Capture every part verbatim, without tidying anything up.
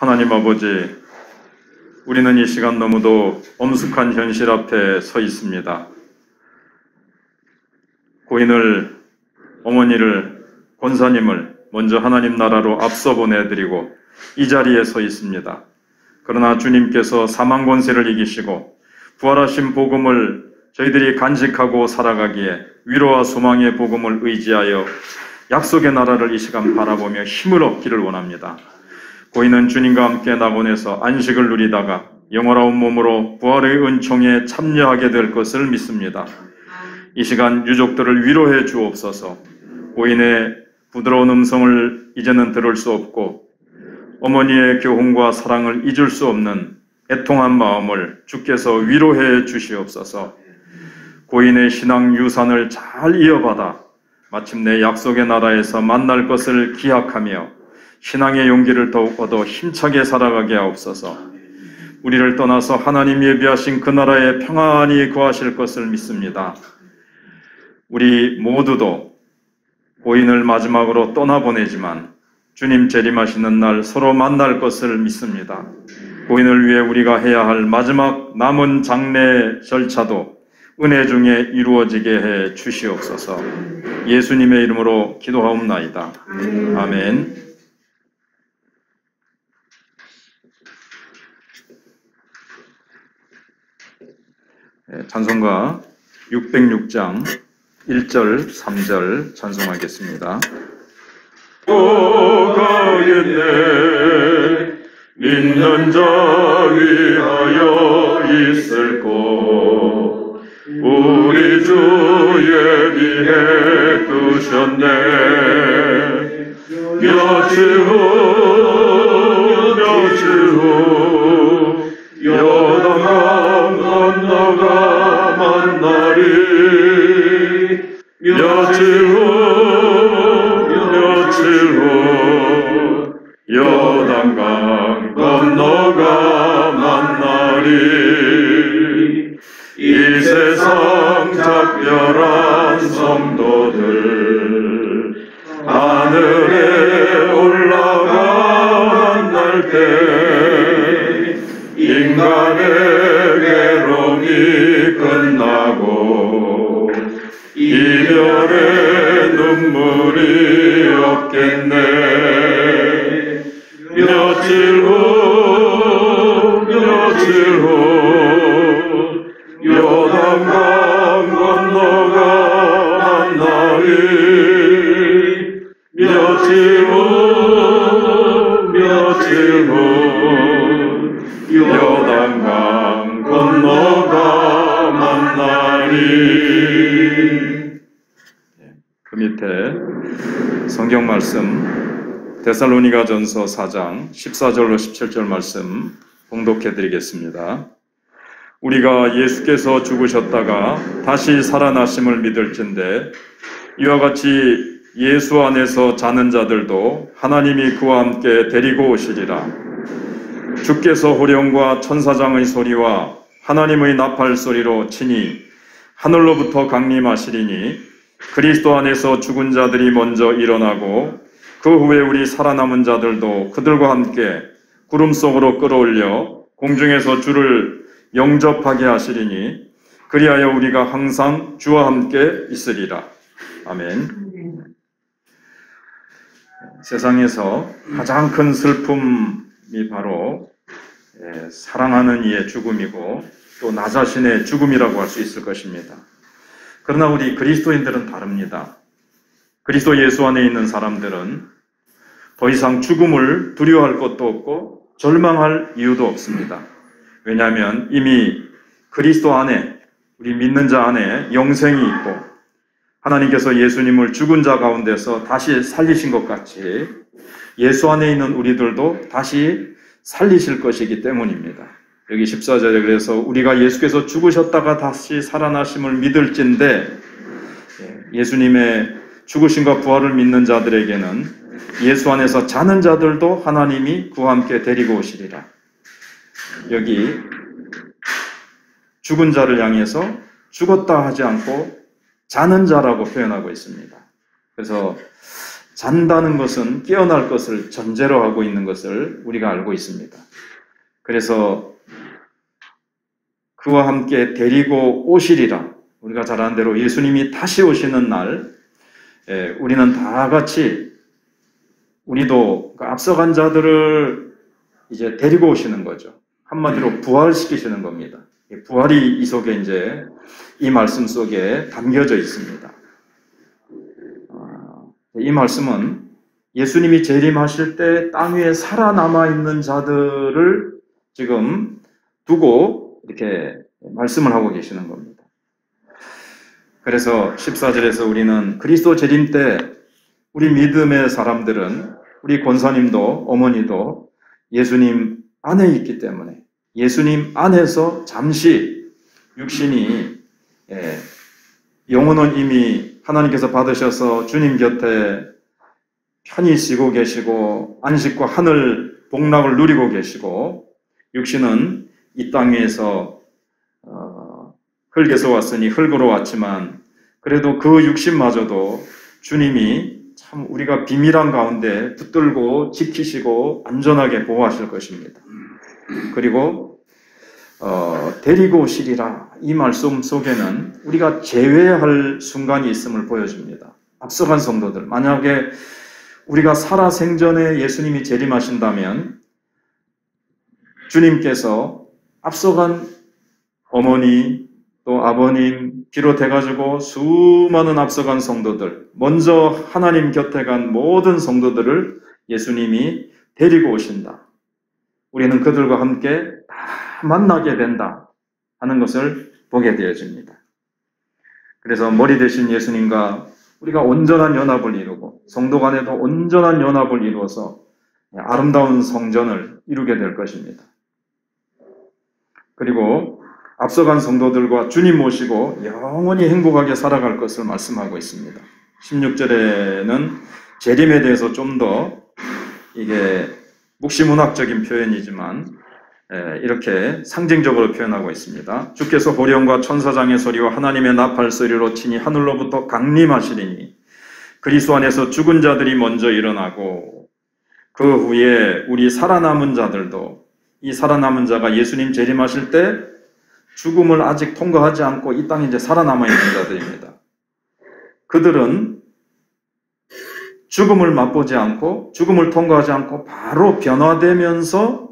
하나님 아버지, 우리는 이 시간 너무도 엄숙한 현실 앞에 서 있습니다. 고인을, 어머니를, 권사님을 먼저 하나님 나라로 앞서 보내드리고 이 자리에 서 있습니다. 그러나 주님께서 사망 권세를 이기시고 부활하신 복음을 저희들이 간직하고 살아가기에 위로와 소망의 복음을 의지하여 약속의 나라를 이 시간 바라보며 힘을 얻기를 원합니다. 고인은 주님과 함께 낙원에서 안식을 누리다가 영원한 몸으로 부활의 은총에 참여하게 될 것을 믿습니다. 이 시간 유족들을 위로해 주옵소서. 고인의 부드러운 음성을 이제는 들을 수 없고 어머니의 교훈과 사랑을 잊을 수 없는 애통한 마음을 주께서 위로해 주시옵소서. 고인의 신앙 유산을 잘 이어받아 마침내 약속의 나라에서 만날 것을 기약하며 신앙의 용기를 더욱 얻어 힘차게 살아가게 하옵소서. 우리를 떠나서 하나님 예비하신 그 나라에 평안히 거하실 것을 믿습니다. 우리 모두도 고인을 마지막으로 떠나보내지만 주님 재림하시는 날 서로 만날 것을 믿습니다. 고인을 위해 우리가 해야 할 마지막 남은 장례 절차도 은혜 중에 이루어지게 해 주시옵소서. 예수님의 이름으로 기도하옵나이다. 아멘. 찬송가 육백육 장 일 절, 삼 절 찬송하겠습니다. 오가겠네 믿는 자 위하여 있을 곳 우리 주 예비해 두셨네. 며칠 후 며칠 후 요단강 건너가 만나리. 며칠 후 며칠 후 요단강 건너가 만나리. 이 세상 작별한 성도들 하늘에 올라가 만날 때 인간의 괴로움이 끝나고 이별의 눈물이 없겠네. 며칠 후 며칠 후 요단강 건너가 만나리. 며칠 후 며칠 후 요단강 건너가 만나리. 그 밑에 성경 말씀 데살로니가전서 사 장 십사 절로 십칠 절 말씀 봉독해 드리겠습니다. 우리가 예수께서 죽으셨다가 다시 살아나심을 믿을진대 이와 같이 예수 안에서 자는 자들도 하나님이 그와 함께 데리고 오시리라. 주께서 호령과 천사장의 소리와 하나님의 나팔 소리로 치니 하늘로부터 강림하시리니 그리스도 안에서 죽은 자들이 먼저 일어나고 그 후에 우리 살아남은 자들도 그들과 함께 구름 속으로 끌어올려 공중에서 주를 영접하게 하시리니 그리하여 우리가 항상 주와 함께 있으리라. 아멘. 세상에서 가장 큰 슬픔이 바로 사랑하는 이의 죽음이고 또 나 자신의 죽음이라고 할 수 있을 것입니다. 그러나 우리 그리스도인들은 다릅니다. 그리스도 예수 안에 있는 사람들은 더 이상 죽음을 두려워할 것도 없고 절망할 이유도 없습니다. 왜냐하면 이미 그리스도 안에, 우리 믿는 자 안에 영생이 있고 하나님께서 예수님을 죽은 자 가운데서 다시 살리신 것 같이 예수 안에 있는 우리들도 다시 살리실 것이기 때문입니다. 여기 십사 절에 그래서 우리가 예수께서 죽으셨다가 다시 살아나심을 믿을진대 예수님의 죽으심과 부활을 믿는 자들에게는 예수 안에서 자는 자들도 하나님이 그와 함께 데리고 오시리라. 여기 죽은 자를 향해서 죽었다 하지 않고 자는 자라고 표현하고 있습니다. 그래서 잔다는 것은 깨어날 것을 전제로 하고 있는 것을 우리가 알고 있습니다. 그래서 그와 함께 데리고 오시리라. 우리가 잘 아는 대로 예수님이 다시 오시는 날 우리는 다 같이 우리도 앞서간 자들을 이제 데리고 오시는 거죠. 한마디로 부활시키시는 겁니다. 부활이 이 속에 이제 이 말씀 속에 담겨져 있습니다. 이 말씀은 예수님이 재림하실 때 땅 위에 살아남아 있는 자들을 지금 두고 이렇게 말씀을 하고 계시는 겁니다. 그래서 십사 절에서 우리는 그리스도 재림 때 우리 믿음의 사람들은 우리 권사님도 어머니도 예수님 안에 있기 때문에 예수님 안에서 잠시 육신이 예, 영혼은 이미 하나님께서 받으셔서 주님 곁에 편히 쉬고 계시고 안식과 하늘 복락을 누리고 계시고 육신은 이 땅 위에서 어, 흙에서 왔으니 흙으로 왔지만 그래도 그 육신마저도 주님이 참 우리가 비밀한 가운데 붙들고 지키시고 안전하게 보호하실 것입니다. 그리고 어, 데리고 오시리라 이 말씀 속에는 우리가 제외할 순간이 있음을 보여줍니다. 앞서간 성도들 만약에 우리가 살아생전에 예수님이 재림하신다면 주님께서 앞서간 어머니 또 아버님 비롯해가지고 수많은 앞서간 성도들 먼저 하나님 곁에 간 모든 성도들을 예수님이 데리고 오신다. 우리는 그들과 함께 다 만나게 된다 하는 것을 보게 되어집니다. 그래서 머리 대신 예수님과 우리가 온전한 연합을 이루고 성도 간에도 온전한 연합을 이루어서 아름다운 성전을 이루게 될 것입니다. 그리고 앞서간 성도들과 주님 모시고 영원히 행복하게 살아갈 것을 말씀하고 있습니다. 십육 절에는 재림에 대해서 좀 더 이게 묵시문학적인 표현이지만 이렇게 상징적으로 표현하고 있습니다. 주께서 호령과 천사장의 소리와 하나님의 나팔 소리로 친히 하늘로부터 강림하시리니 그리스도 안에서 죽은 자들이 먼저 일어나고 그 후에 우리 살아남은 자들도 이 살아남은 자가 예수님 재림하실 때 죽음을 아직 통과하지 않고 이 땅에 이제 살아남아 있는 자들입니다. 그들은 죽음을 맛보지 않고 죽음을 통과하지 않고 바로 변화되면서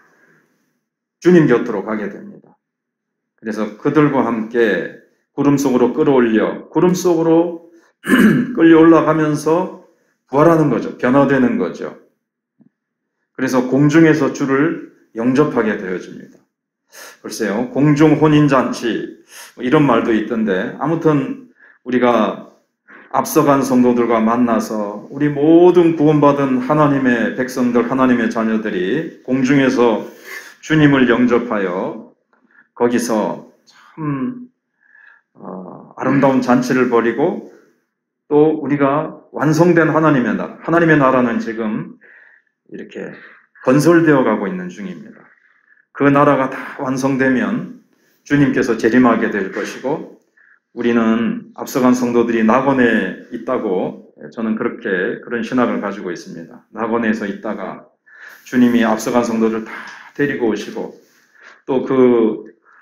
주님 곁으로 가게 됩니다. 그래서 그들과 함께 구름 속으로 끌어올려 구름 속으로 끌려 올라가면서 부활하는 거죠. 변화되는 거죠. 그래서 공중에서 주를 영접하게 되어집니다. 글쎄요, 공중 혼인잔치 이런 말도 있던데 아무튼 우리가 앞서간 성도들과 만나서 우리 모든 구원받은 하나님의 백성들, 하나님의 자녀들이 공중에서 주님을 영접하여 거기서 참 어, 아름다운 잔치를 벌이고 또 우리가 완성된 하나님의 나라, 하나님의 나라는 지금 이렇게 건설되어 가고 있는 중입니다. 그 나라가 다 완성되면 주님께서 재림하게 될 것이고 우리는 앞서간 성도들이 낙원에 있다고 저는 그렇게 그런 신학을 가지고 있습니다. 낙원에서 있다가 주님이 앞서간 성도들 다 데리고 오시고 또 그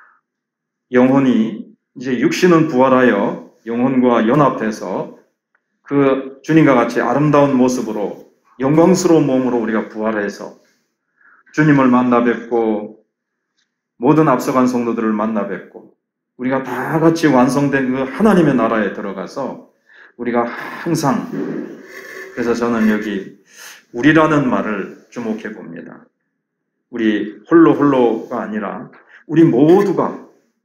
영혼이 이제 육신은 부활하여 영혼과 연합해서 그 주님과 같이 아름다운 모습으로 영광스러운 몸으로 우리가 부활해서 주님을 만나 뵙고 모든 앞서간 성도들을 만나 뵙고 우리가 다 같이 완성된 그 하나님의 나라에 들어가서 우리가 항상 그래서 저는 여기 우리라는 말을 주목해 봅니다. 우리 홀로 홀로가 아니라 우리 모두가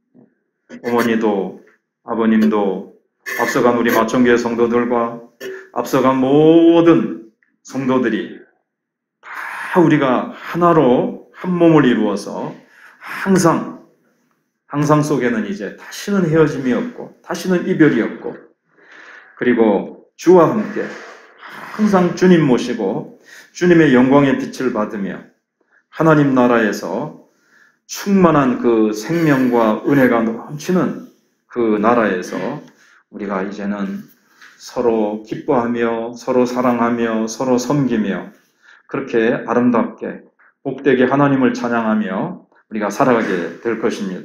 어머니도 아버님도 앞서간 우리 마천교회 성도들과 앞서간 모든 성도들이 다 우리가 하나로 한 몸을 이루어서 항상 항상 속에는 이제 다시는 헤어짐이 없고 다시는 이별이 없고 그리고 주와 함께 항상 주님 모시고 주님의 영광의 빛을 받으며 하나님 나라에서 충만한 그 생명과 은혜가 넘치는 그 나라에서 우리가 이제는 서로 기뻐하며 서로 사랑하며 서로 섬기며 그렇게 아름답게 복되게 하나님을 찬양하며 우리가 살아가게 될 것입니다.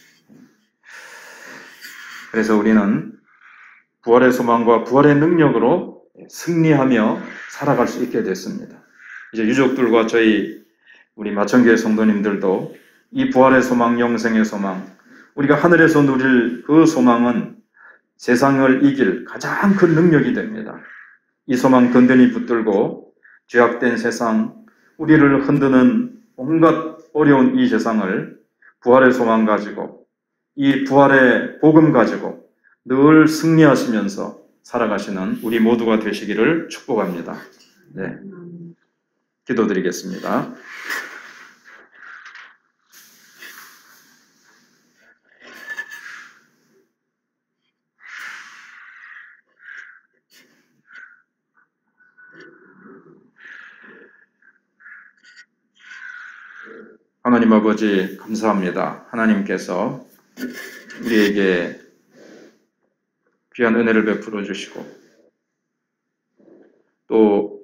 그래서 우리는 부활의 소망과 부활의 능력으로 승리하며 살아갈 수 있게 됐습니다. 이제 유족들과 저희 우리 마천교회 성도님들도 이 부활의 소망, 영생의 소망, 우리가 하늘에서 누릴 그 소망은 세상을 이길 가장 큰 능력이 됩니다. 이 소망 든든히 붙들고 죄악된 세상, 우리를 흔드는 온갖 어려운 이 세상을 부활의 소망 가지고 이 부활의 복음 가지고 늘 승리하시면서 살아가시는 우리 모두가 되시기를 축복합니다. 네, 기도드리겠습니다. 하나님 아버지 감사합니다. 하나님께서 우리에게 귀한 은혜를 베풀어 주시고 또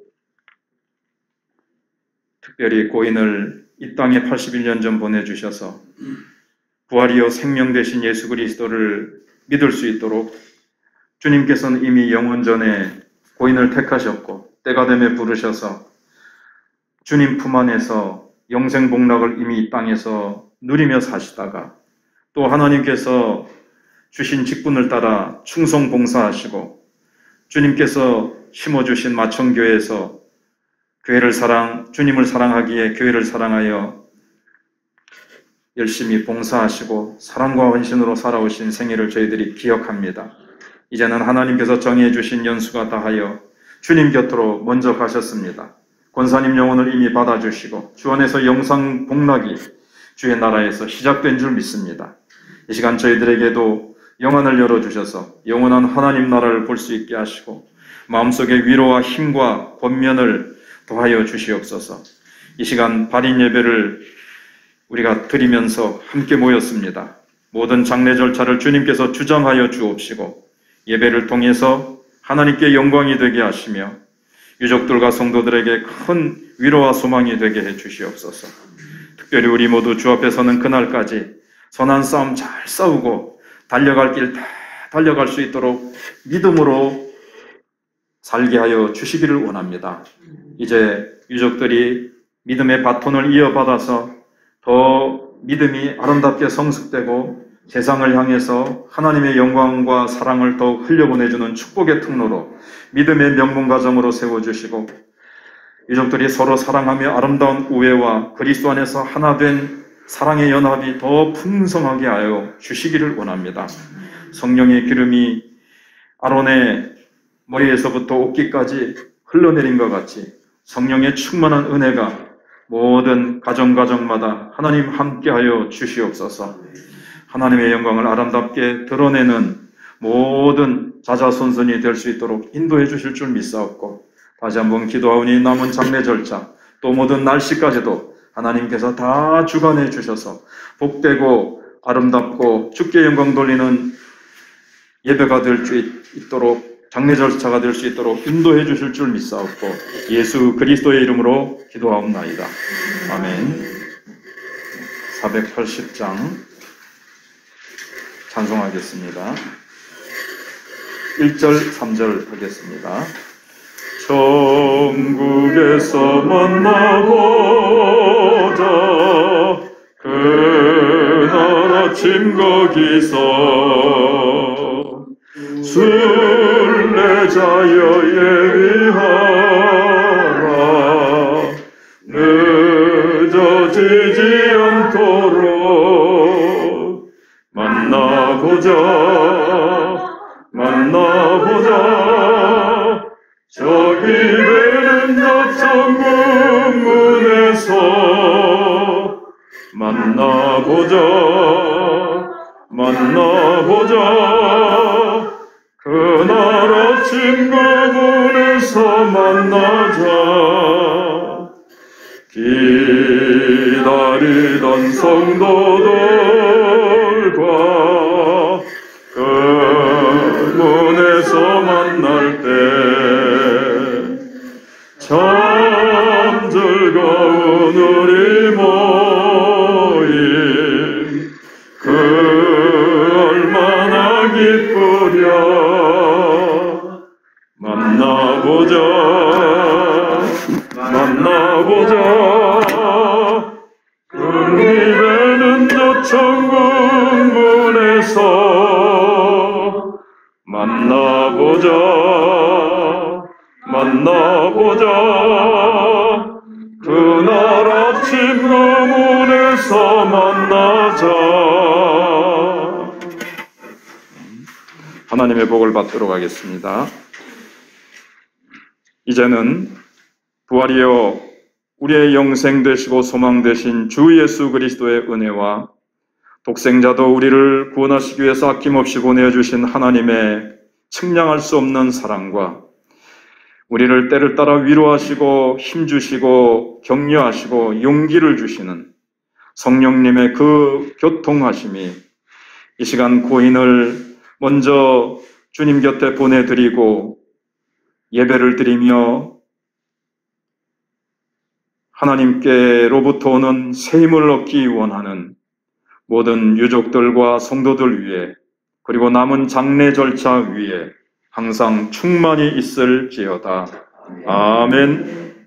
특별히 고인을 이 땅에 팔십일 년 전 보내주셔서 부활이요 생명 되신 예수 그리스도를 믿을 수 있도록 주님께서는 이미 영원 전에 고인을 택하셨고 때가 되매 부르셔서 주님 품 안에서 영생 복락을 이미 이 땅에서 누리며 사시다가 또 하나님께서 주신 직분을 따라 충성 봉사하시고 주님께서 심어주신 마천교회에서 교회를 사랑, 주님을 사랑하기에 교회를 사랑하여 열심히 봉사하시고 사랑과 헌신으로 살아오신 생애를 저희들이 기억합니다. 이제는 하나님께서 정해 주신 연수가 다하여 주님 곁으로 먼저 가셨습니다. 권사님 영혼을 이미 받아주시고 주 안에서 영상 복락이 주의 나라에서 시작된 줄 믿습니다. 이 시간 저희들에게도 영안을 열어주셔서 영원한 하나님 나라를 볼 수 있게 하시고 마음속에 위로와 힘과 권면을 더하여 주시옵소서. 이 시간 발인 예배를 우리가 드리면서 함께 모였습니다. 모든 장례 절차를 주님께서 주장하여 주옵시고 예배를 통해서 하나님께 영광이 되게 하시며 유족들과 성도들에게 큰 위로와 소망이 되게 해 주시옵소서. 특별히 우리 모두 주 앞에 서는 그날까지 선한 싸움 잘 싸우고 달려갈 길 다 달려갈 수 있도록 믿음으로 살게 하여 주시기를 원합니다. 이제 유족들이 믿음의 바톤을 이어받아서 더 믿음이 아름답게 성숙되고 세상을 향해서 하나님의 영광과 사랑을 더욱 흘려보내주는 축복의 통로로 믿음의 명문가정으로 세워주시고 유족들이 서로 사랑하며 아름다운 우애와 그리스도 안에서 하나 된 사랑의 연합이 더 풍성하게 하여 주시기를 원합니다. 성령의 기름이 아론의 머리에서부터 옷깃까지 흘러내린 것 같이 성령의 충만한 은혜가 모든 가정가정마다 하나님 함께하여 주시옵소서. 하나님의 영광을 아름답게 드러내는 모든 자자손손이 될 수 있도록 인도해 주실 줄 믿사옵고 다시 한번 기도하오니 남은 장례 절차 또 모든 날씨까지도 하나님께서 다 주관해 주셔서 복되고 아름답고 주께 영광 돌리는 예배가 될 수 있도록 장례 절차가 될 수 있도록 인도해 주실 줄 믿사옵고 예수 그리스도의 이름으로 기도하옵나이다. 아멘. 사백팔십 장 찬송하겠습니다. 일 절 삼 절 하겠습니다. 천국에서 만나보자 그날 아침 거기서 순례자여 예비하라 늦어지지 않도록 만나보자 만나보자 저기 베는 저 천국 문에서 만나보자 만나보자 그날 아침 그분에서 만나자 기다리던 성도들과 그 문에서 만나 우리 모임 그 얼마나 기쁘랴. 만나보자 만나보자 그 입에는 저 천국 문에서 만나보자 만나보자 그날 아침 그 문에서 만나자. 하나님의 복을 받도록 하겠습니다. 이제는 부활이여 우리의 영생 되시고 소망 되신 주 예수 그리스도의 은혜와 독생자도 우리를 구원하시기 위해서 아낌없이 보내주신 하나님의 측량할 수 없는 사랑과 우리를 때를 따라 위로하시고 힘주시고 격려하시고 용기를 주시는 성령님의 그 교통하심이 이 시간 고인을 먼저 주님 곁에 보내드리고 예배를 드리며 하나님께로부터 오는 새 힘을 얻기 원하는 모든 유족들과 성도들 위해 그리고 남은 장례 절차 위에 항상 충만히 있을지어다. 아멘.